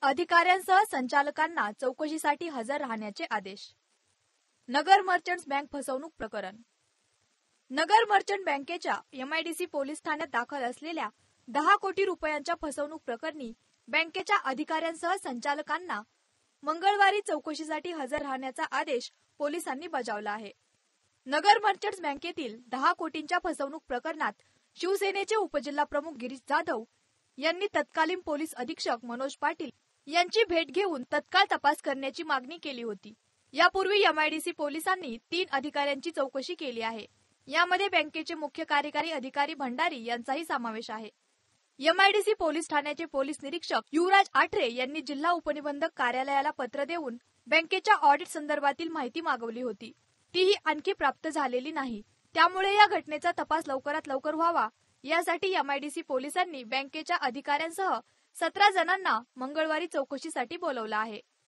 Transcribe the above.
अधिकाऱ्यांसह संचालकांना चौकशीसाठी हजर राहण्याचे आदेश। नगर मर्चंट्स बँक फसवणूक प्रकरण। नगर मर्चंट बँकेच्या MIDC पोलीस ठाण्यात दाखल असलेल्या 10 कोटी रुपयांच्या फसवणूक प्रकरणी बँकेच्या अधिकाऱ्यांसह संचालकांना मंगळवारी चौकशीसाठी हजर राहण्याचा आदेश पोलिसांनी बजावला आहे। नगर मर्चंट्स बँकेतील 10 कोटींच्या फसवणूक प्रकरणात शिवसेनेचे उपजिल्हाप्रमुख गिरीश जाधव यांनी तत्कालीन पोलीस अधीक्षक मनोज पाटील यांची भेट घेऊन तत्काळ तपास करण्याची मागणी केली होती। यापूर्वी MIDC पोलिसांनी 3 अधिकाऱ्यांची चौकशी केली आहे। यामध्ये बँकेचे मुख्य कार्यकारी अधिकारी भंडारी यांचाही समावेश आहे। MIDC पोलीस ठाण्याचे पोलीस निरीक्षक युवराज आठरे यांनी जिल्हा उपनिबंधक कार्यालयाला पत्र देऊन बँकेच्या ऑडिट संदर्भातील माहिती मागवली होती। तीही आणखी प्राप्त झालेली नाही। त्यामुळे या घटनेचा तपास लवकरात लवकर व्हावा यासाठी MIDC पोलिसांनी बँकेच्या अधिकाऱ्यांसह 17 जणांना मंगळवारी चौकशीसाठी बोलावलं आहे।